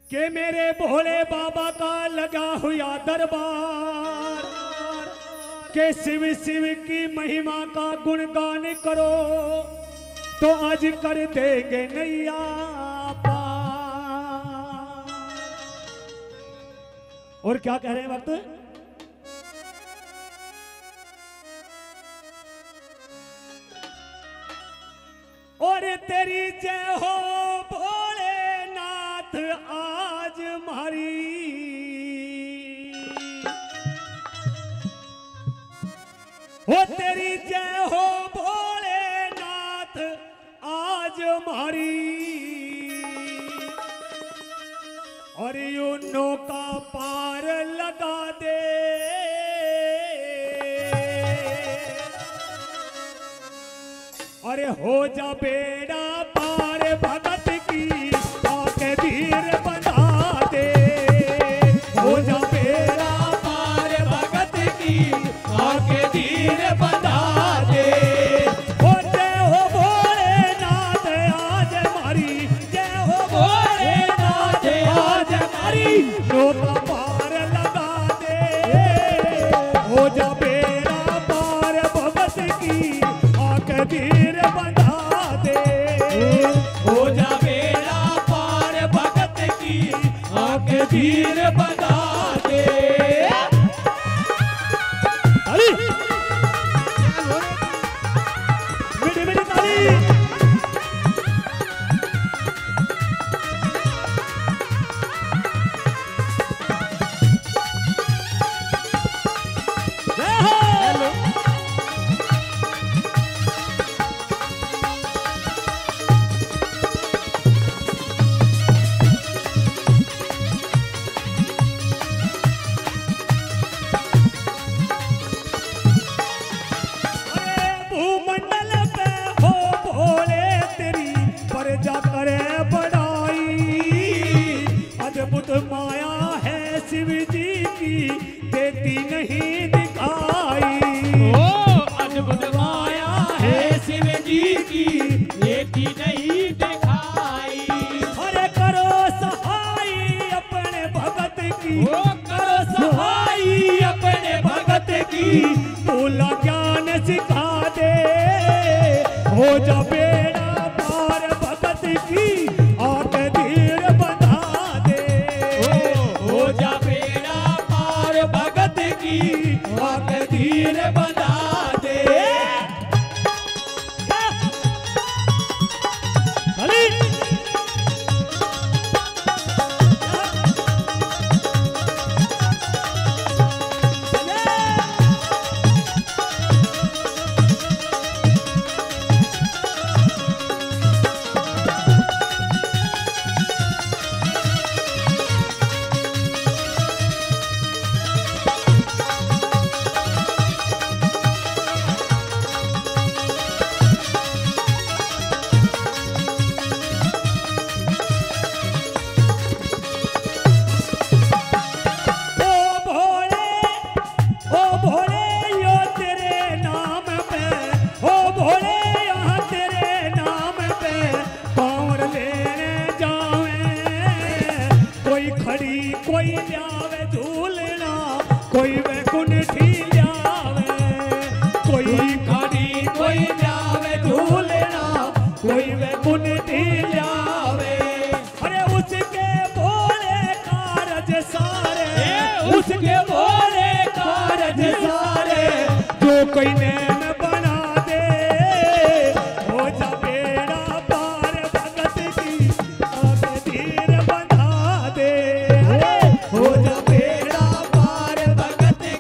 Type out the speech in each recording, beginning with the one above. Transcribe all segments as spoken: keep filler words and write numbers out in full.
के मेरे भोले बाबा का लगा हुआ दरबार के शिव शिव की महिमा का गुणगान करो तो आज कर देंगे नैया पार। और क्या कह रहे हैं वक्त? और तेरी जय हो भोलेनाथ आज मारी, ओ तेरी जय हो भोलेनाथ आज मारी। और यू नौका पार लगा दे, अरे हो जा बेड़ा पार भगत की आके धीर बंधा दे। हो जा बेड़ा पार भगत की आके धीर बंधा दे। हो जय हो भोलेनाथ आज हमारी, जय हो भोलेनाथ आज हमारी, नौका पार लगा दे। हो जा बेड़ा पार भगत की आके धीर बंधा दे। हो जा बेड़ा पार भगत की आके धीर बंधा दे। ताली मिठी मिठी ताली। माया है शिव जी की देती नहीं दिखाई। ओ अद्भुत माया है शिव जी की देती नहीं दिखाई। अरे करो सहाय अपने भगत की, ओ करो सहाय अपने भगत की, बोला ज्ञान सिखा दे। हो जा बेड़ा पार भगत की आके धीर बंधा दे। हो जा बेड़ा पार भगत की आके धीर बंधा दे। कोई ल्यावे झूलना, कोई वैकुंठी ल्यावे, कोई खड़ी कोई ल्यावे झूलना, कोई वैकुंठी ल्यावे। अरे उसके भोले कारज सारे, उसके भोले कारज सारे, जो कोई नैन बना दे। हो जा बेड़ा पार भगत की आके धीर बंधा दे। हो जा बेड़ा पार भगत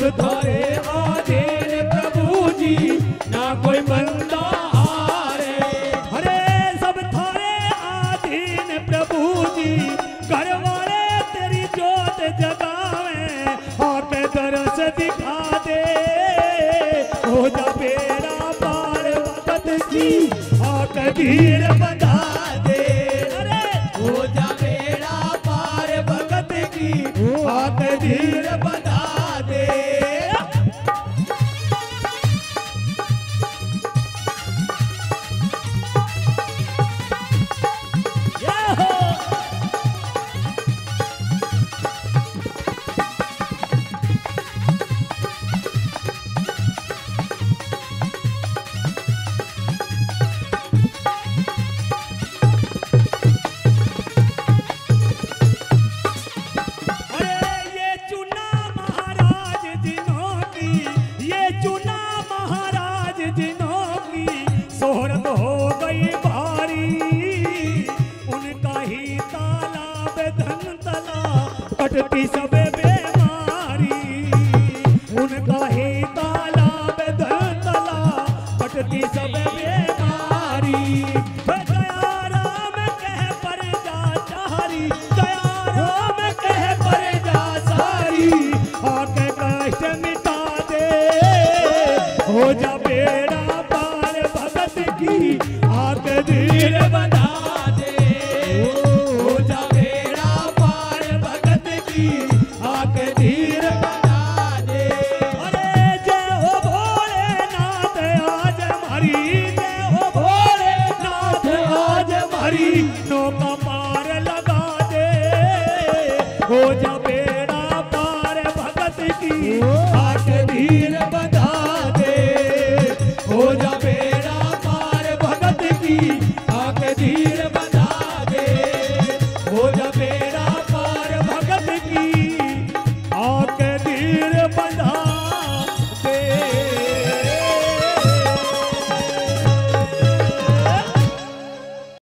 सब थारे आधीन प्रभु जी, ना कोई बंदा हारे। अरे सब थारे आधीन प्रभु जी, घर वाले तेरी जोत जगावे, आके दरस दिखा दे, हो जा बेड़ा पार भगत की, आके धीर बंधा दे। अरे हो जा बेड़ा पार भगत की, आके धीर बंधा दे। शोहरत हो गई भारी, उनका ही तालाब धन तला, कटती सब बेमारी। उनका ही तालाब धन तला, कटती सब बेमारी। दया राम कह पर जा चारी, दया राम कह पर जा सारी, आके कष्ट मिटा दे, हो जा बेड़ा पार भगत की, आके धीर बंधा